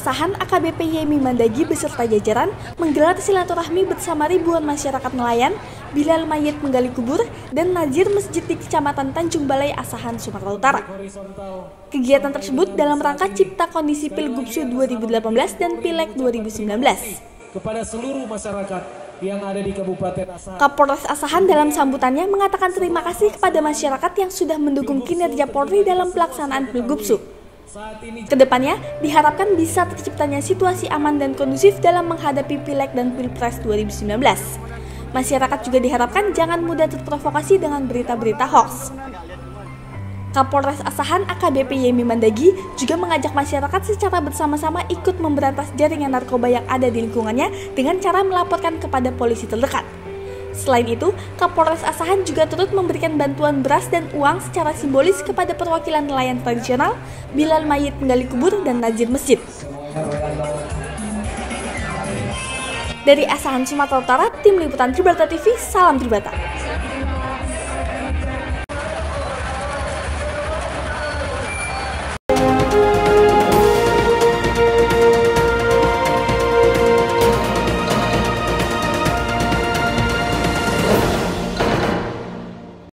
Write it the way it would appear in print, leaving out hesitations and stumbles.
Asahan AKBP Yemi Mandagi beserta jajaran menggelar silaturahmi bersama ribuan masyarakat nelayan, Bilal Mayit menggali kubur, dan Nazir Masjid di Kecamatan Tanjung Balai Asahan, Sumatera Utara. Kegiatan tersebut dalam rangka cipta kondisi Pilgubsu 2018 dan Pileg 2019. Kepada seluruh masyarakat yang ada di Kabupaten Asahan. Kapolres Asahan dalam sambutannya mengatakan terima kasih kepada masyarakat yang sudah mendukung kinerja Polri dalam pelaksanaan Pilgubsu. Kedepannya, diharapkan bisa terciptanya situasi aman dan kondusif dalam menghadapi Pileg dan Pilpres 2019. Masyarakat juga diharapkan jangan mudah terprovokasi dengan berita-berita hoax. Kapolres Asahan AKBP Yemi Mandagi juga mengajak masyarakat secara bersama-sama ikut memberantas jaringan narkoba yang ada di lingkungannya dengan cara melaporkan kepada polisi terdekat. Selain itu, Kapolres Asahan juga turut memberikan bantuan beras dan uang secara simbolis kepada perwakilan nelayan tradisional, Bilal Mayit menggali kubur, dan Nazir Masjid. Dari Asahan, Sumatera Utara, Tim Liputan Tribata TV, salam Tribata.